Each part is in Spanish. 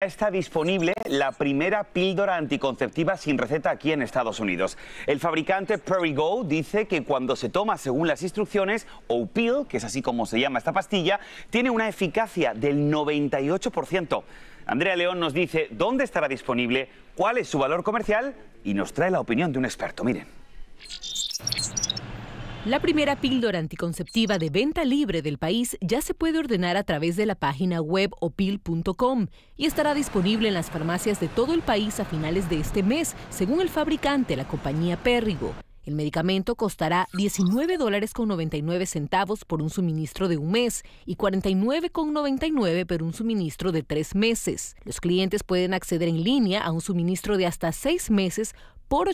está disponible la primera píldora anticonceptiva sin receta aquí en Estados Unidos. El fabricante Perrigo dice que cuando se toma según las instrucciones, Opill, que es así como se llama esta pastilla, tiene una eficacia del 98%. Andrea León nos dice dónde estará disponible, cuál es su valor comercial y nos trae la opinión de un experto. Miren. La primera píldora anticonceptiva de venta libre del país ya se puede ordenar a través de la página web opill.com y estará disponible en las farmacias de todo el país a finales de este mes, según el fabricante, la compañía Perrigo. El medicamento costará $19.99 por un suministro de un mes y $49.99 por un suministro de 3 meses. Los clientes pueden acceder en línea a un suministro de hasta 6 meses por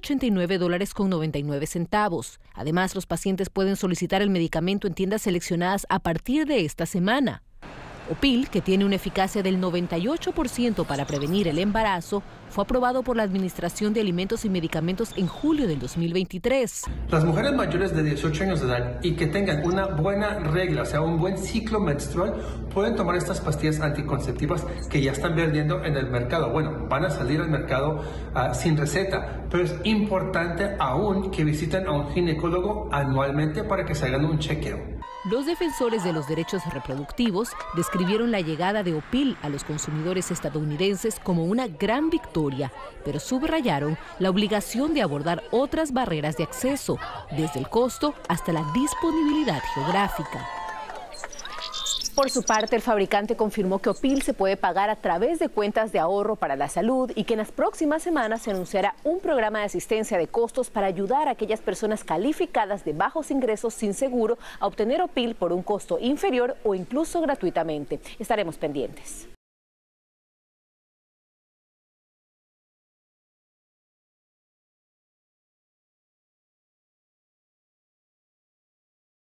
$89.99. Además, los pacientes pueden solicitar el medicamento en tiendas seleccionadas a partir de esta semana. Opill, que tiene una eficacia del 98% para prevenir el embarazo, fue aprobado por la Administración de Alimentos y Medicamentos en julio del 2023. Las mujeres mayores de 18 años de edad y que tengan una buena regla, o sea, un buen ciclo menstrual, pueden tomar estas pastillas anticonceptivas que ya están vendiendo en el mercado. Bueno, van a salir al mercado sin receta, pero es importante aún que visiten a un ginecólogo anualmente para que se hagan un chequeo. Los defensores de los derechos reproductivos describieron la llegada de Opill a los consumidores estadounidenses como una gran victoria, pero subrayaron la obligación de abordar otras barreras de acceso, desde el costo hasta la disponibilidad geográfica. Por su parte, el fabricante confirmó que Opill se puede pagar a través de cuentas de ahorro para la salud y que en las próximas semanas se anunciará un programa de asistencia de costos para ayudar a aquellas personas calificadas de bajos ingresos sin seguro a obtener Opill por un costo inferior o incluso gratuitamente. Estaremos pendientes.